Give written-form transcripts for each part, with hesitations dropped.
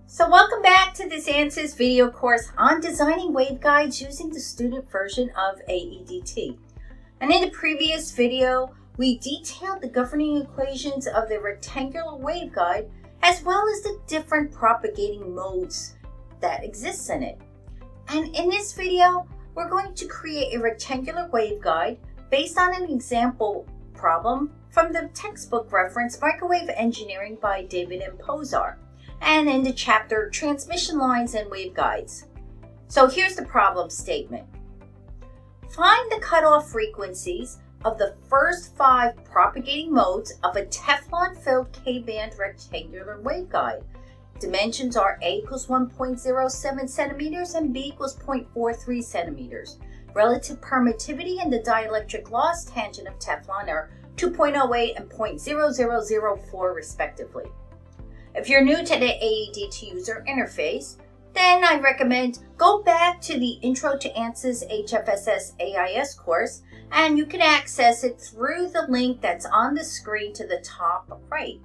So welcome back to this Ansys video course on designing waveguides using the student version of AEDT. And in the previous video, we detailed the governing equations of the rectangular waveguide as well as the different propagating modes that exist in it. And in this video, we're going to create a rectangular waveguide based on an example problem from the textbook reference Microwave Engineering by David M. Posar, and in the chapter Transmission Lines and Waveguides. So here's the problem statement. Find the cutoff frequencies of the first 5 propagating modes of a Teflon-filled K-band rectangular waveguide. Dimensions are A equals 1.07 centimeters and B equals 0.43 centimeters. Relative permittivity and the dielectric loss tangent of Teflon are 2.08 and 0.0004 respectively. If you're new to the AEDT user interface, then I recommend go back to the Intro to Ansys HFSS AIS course, and you can access it through the link that's on the screen to the top right.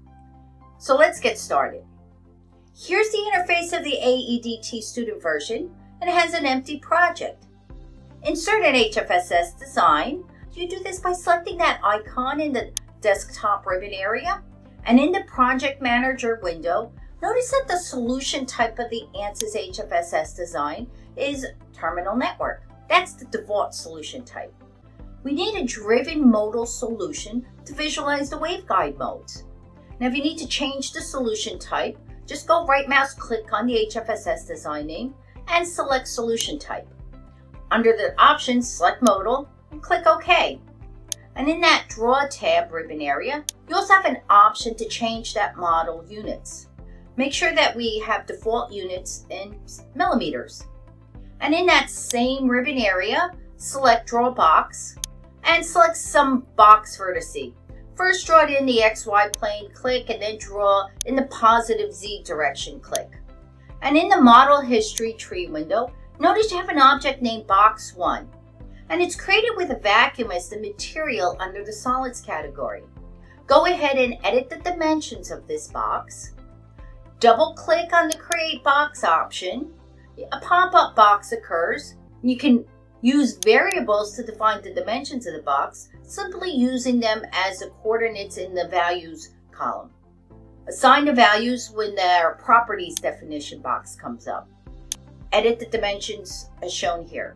So let's get started. Here's the interface of the AEDT student version, and it has an empty project. Insert an HFSS design. You do this by selecting that icon in the desktop ribbon area. And in the Project Manager window, notice that the solution type of the Ansys HFSS design is Terminal Network. That's the default solution type. We need a driven modal solution to visualize the waveguide modes. Now, if you need to change the solution type, just go right mouse click on the HFSS design name and select Solution Type. Under the options, select Modal and click OK. And in that Draw tab ribbon area, you also have an option to change that model units. Make sure that we have default units in millimeters. And in that same ribbon area, select Draw Box and select some box vertices. First draw it in the XY plane, click, and then draw in the positive Z direction, click. And in the Model History Tree window, notice you have an object named Box 1. And it's created with a vacuum as the material under the solids category. Go ahead and edit the dimensions of this box. Double click on the Create Box option. A pop-up box occurs. You can use variables to define the dimensions of the box, simply using them as the coordinates in the values column. Assign the values when their properties definition box comes up. Edit the dimensions as shown here.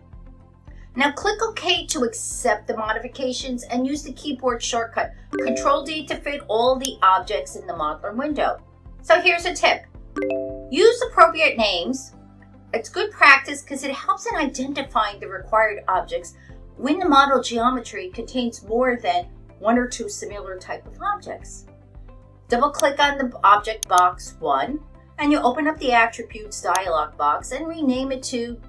Now click OK to accept the modifications and use the keyboard shortcut Control-D to fit all the objects in the modeler window. So here's a tip. Use appropriate names. It's good practice because it helps in identifying the required objects when the model geometry contains more than 1 or 2 similar type of objects. Double click on the object box 1 and you open up the attributes dialog box and rename it to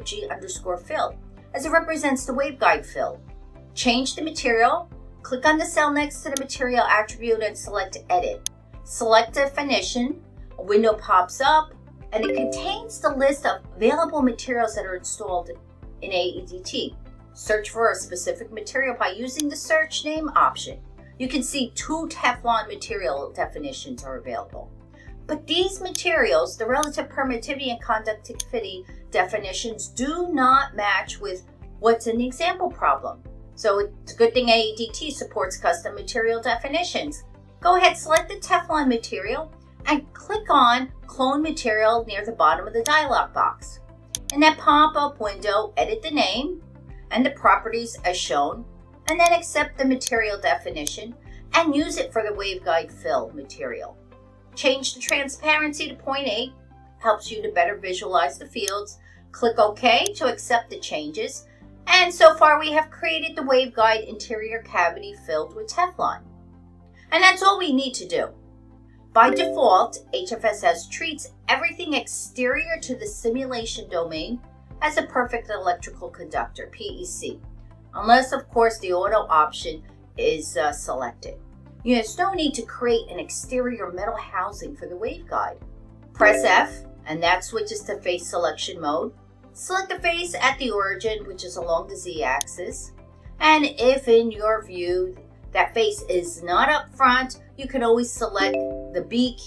WG_fill. As it represents the waveguide fill. Change the material, click on the cell next to the material attribute and select Edit. Select Definition, a window pops up, and it contains the list of available materials that are installed in AEDT. Search for a specific material by using the Search Name option. You can see 2 Teflon material definitions are available. But these materials, the relative permittivity and conductivity definitions, do not match with what's in the example problem. So it's a good thing AEDT supports custom material definitions. Go ahead, select the Teflon material and click on Clone Material near the bottom of the dialog box. In that pop-up window, edit the name and the properties as shown, and then accept the material definition and use it for the waveguide fill material. Change the transparency to 0.8, helps you to better visualize the fields. Click OK to accept the changes. And so far we have created the waveguide interior cavity filled with Teflon. And that's all we need to do. By default, HFSS treats everything exterior to the simulation domain as a perfect electrical conductor, PEC. Unless, of course, the auto option is selected. There's no need to create an exterior metal housing for the waveguide. Press F, and that switches to face selection mode. Select the face at the origin, which is along the Z-axis. And if in your view that face is not up front, you can always select the B key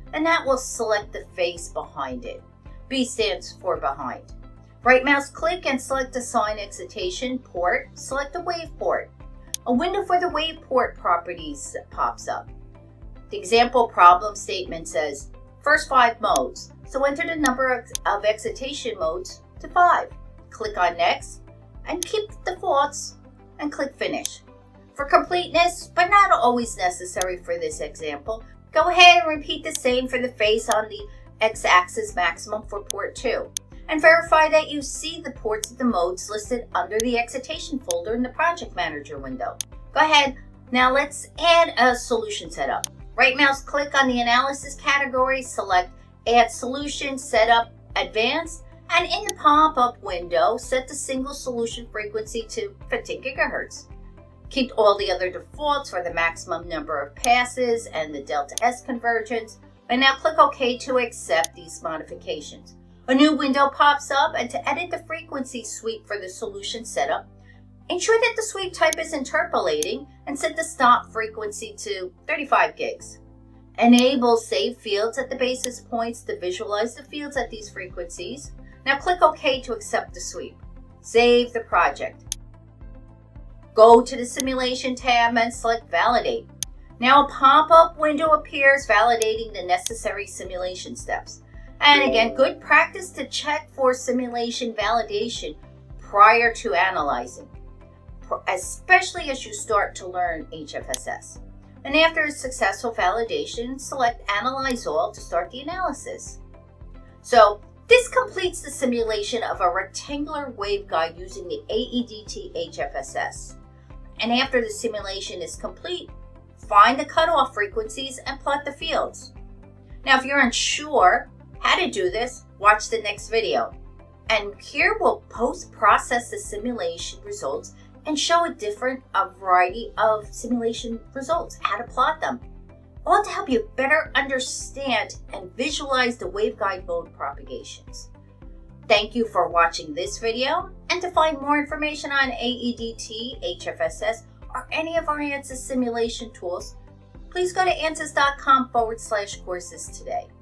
and that will select the face behind it. B stands for behind. Right mouse click and select Assign Excitation Port. Select the Wave port. A window for the Wave port properties pops up. The example problem statement says, first 5 modes, so enter the number of excitation modes to 5. Click on Next, and keep the defaults, and click Finish. For completeness, but not always necessary for this example, go ahead and repeat the same for the face on the X-axis maximum for port 2, and verify that you see the ports of the modes listed under the excitation folder in the Project Manager window. Go ahead, now let's add a solution setup. Right mouse click on the Analysis category, select Add Solution, Setup, Advanced, and in the pop-up window, set the single solution frequency to 15 GHz. Keep all the other defaults for the maximum number of passes and the delta S convergence, and now click OK to accept these modifications. A new window pops up, and to edit the frequency sweep for the solution setup, ensure that the sweep type is interpolating and set the stop frequency to 35 gigs. Enable Save Fields at the basis points to visualize the fields at these frequencies. Now click OK to accept the sweep. Save the project. Go to the Simulation tab and select Validate. Now a pop-up window appears validating the necessary simulation steps. And again, good practice to check for simulation validation prior to analyzing, especially as you start to learn HFSS. And after a successful validation, select Analyze All to start the analysis. So this completes the simulation of a rectangular waveguide using the AEDT HFSS. And after the simulation is complete, find the cutoff frequencies and plot the fields. Now if you're unsure how to do this, watch the next video. And here we'll post-process the simulation results and show a variety of simulation results, how to plot them, all to help you better understand and visualize the waveguide mode propagations. Thank you for watching this video, and to find more information on AEDT, HFSS, or any of our Ansys simulation tools, please go to ansys.com/courses today.